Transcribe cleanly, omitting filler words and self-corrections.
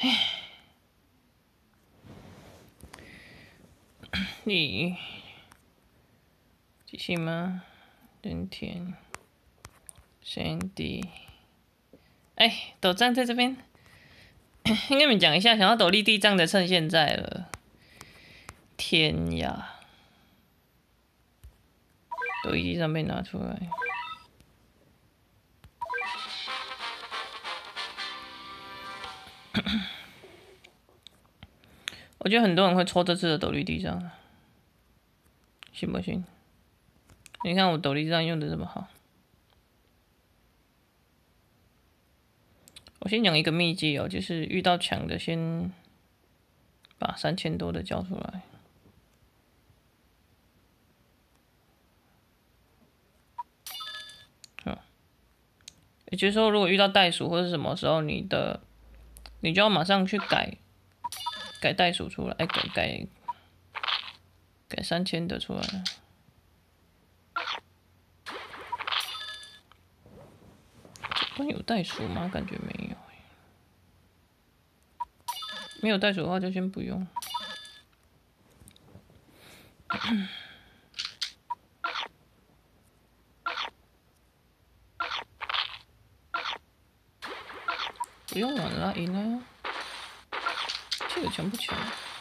你继续吗？人田，Sandy，哎，斗战在这边，跟你们讲一下，想要斗笠地藏的趁现在了。天呀！斗笠地藏被拿出来。我觉得很多人会抽这次的斗笠地藏，信不信？你看我斗笠地藏用的这么好。我先讲一个秘籍哦，就是遇到强的，先把3000多的交出来。也就是说，如果遇到袋鼠或者什么时候，你就要马上去改袋鼠出来，改3000的出来。这关有袋鼠吗？感觉没有。没有袋鼠的话就先不用。不用玩了，赢了。这个强不强？